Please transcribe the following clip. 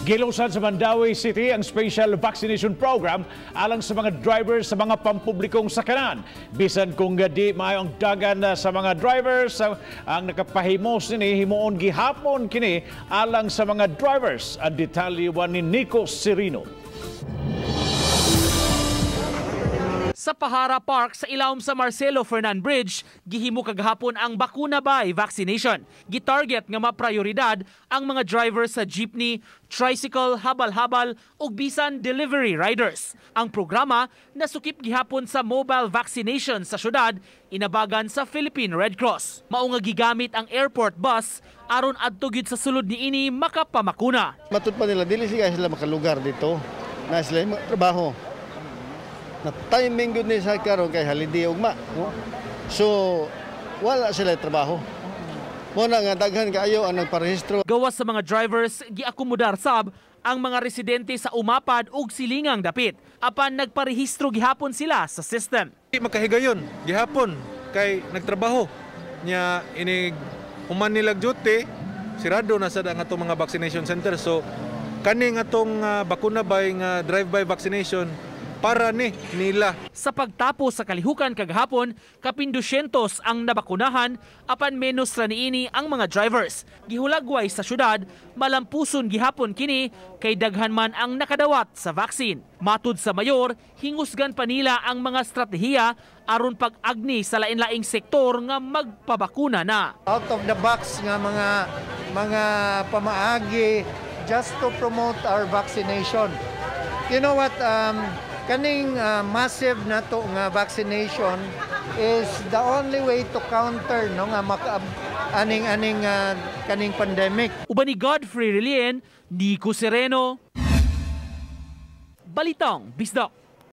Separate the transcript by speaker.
Speaker 1: Gilusan sa Mandawi City ang special vaccination program alang sa mga drivers sa mga pampublikong sakanan. Bisan kung di maayo ang dagan sa mga drivers ang nakapahimos nini himuon gihapon kini alang sa mga drivers. Ang detalye ni Nico Serino.
Speaker 2: Sa Pahara Park sa ilawom sa Marcelo Fernan Bridge, gihimo kagahapon ang bakuna bay vaccination. Gitarget nga maprioridad ang mga driver sa jeepney, tricycle, habal-habal ug bisan delivery riders. Ang programa nasukip gihapon sa mobile vaccination sa syudad, inabagan sa Philippine Red Cross. Mao nga gigamit ang airport bus aron adto gyud sa sulod niini makapamakuna.
Speaker 3: Matud pa nila dili sila makalugar dito. Na sila trabaho. Na timing good ni sa karon kay holiday ugma, no? So wala sila trabaho. Mo na nga daghan kaayo ang nagparehistro.
Speaker 2: Gawas sa mga drivers giakomodar sab ang mga residente sa Umapad ug Silingang dapit apan nagparehistro gihapon sila sa system.
Speaker 4: Makahigayon gihapon kay nagtrabaho nya ini human nilag duty sirado na sad ang atong mga vaccination center. So kaning atong bakuna bay nga drive-by vaccination para ni nila.
Speaker 2: Sa pagtapos sa kalihukan kagahapon, kapin 200 ang nabakunahan apan menos ra niini ang mga drivers. Gihulagway sa syudad, malampuson gihapon kini kay daghan man ang nakadawat sa vaccine. Matud sa mayor, hingusgan pa nila ang mga estratehiya aron pag-agni sa lain-laing sektor nga magpabakuna na.
Speaker 5: Out of the box nga mga pamaagi just to promote our vaccination. You know what, kaning massive na to nga vaccination is the only way to counter no nga kaning pandemic.
Speaker 2: Uban ni Godfrey Relien, Nico Sereno, Balitang Bisdak.